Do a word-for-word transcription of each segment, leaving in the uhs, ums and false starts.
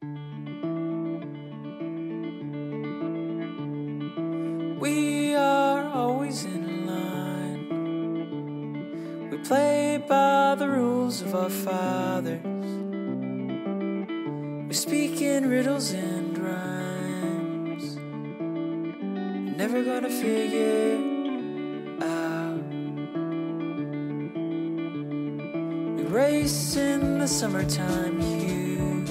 We are always in line. We play by the rules of our fathers. We speak in riddles and rhymes. Never gonna figure out. We race in the summertime. You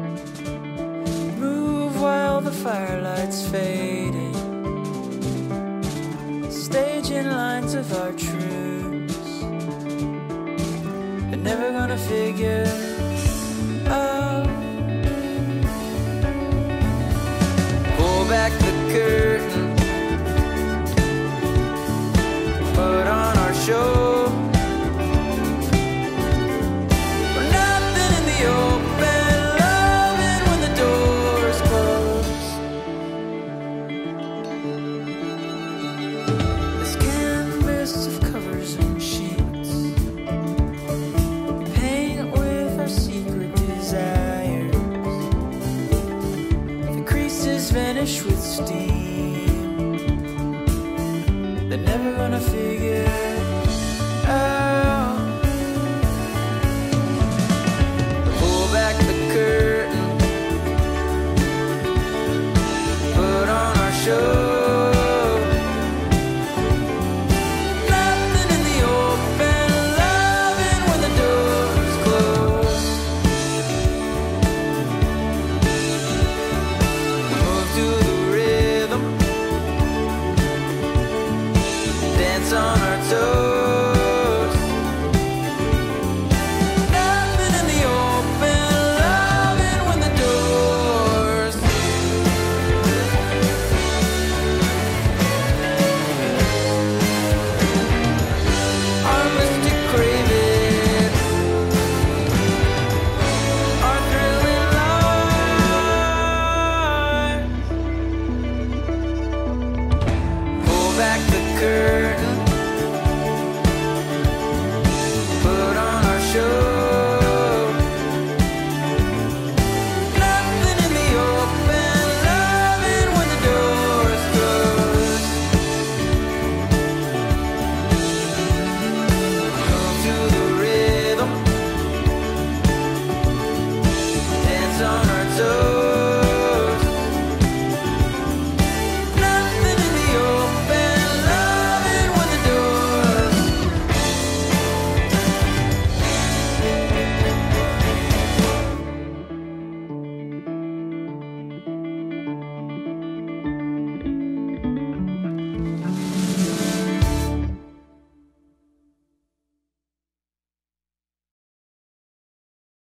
move while the firelight's fading. Staging lines of our truths. They're never gonna figure out. Pull back the curtain, put on our show. We're nothing in the open, loving when the doors close. This canvas of covers and sheets, we paint with our secret desires. The creases vanish with steam. They're never gonna figure